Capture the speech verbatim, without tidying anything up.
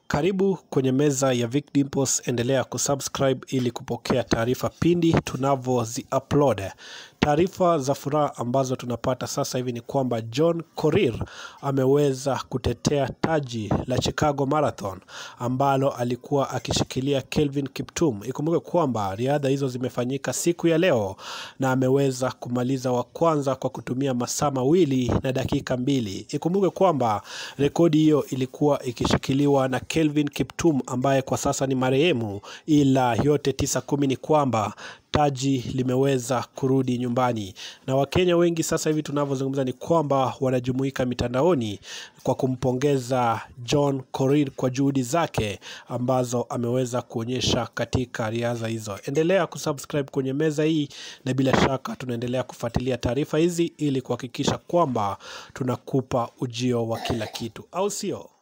Karibu kwenye meza ya Vic Dimples, endelea kusubscribe ili kupokea taarifa pindi tunavyozi upload. Taarifa za furaha ambazo tunapata sasa hivi ni kwamba John Korir ameweza kutetea taji la Chicago Marathon ambalo alikuwa akishikilia Kelvin Kiptum. Ikumbuke kwamba riadha hizo zimefanyika siku ya leo na ameweza kumaliza wa kwanza kwa kutumia masaa mawili na dakika mbili. Ikumbuke kwamba rekodi hiyo ilikuwa ikishikiliwa na Kelvin Kiptum ambaye kwa sasa ni marehemu, ila yote tisa kumi ni kwamba taji limeweza kurudi nyumbani. Na Wakenya wengi sasa hivi tunavyozungumza ni kwamba wanajumuika mitandaoni kwa kumpongeza John Korir kwa juhudi zake ambazo ameweza kuonyesha katika riadha hizo. Endelea kusubscribe kwenye meza hii na bila shaka tunaendelea kufuatilia taarifa hizi ili kuhakikisha kwamba tunakupa ujio wa kila kitu, au sio?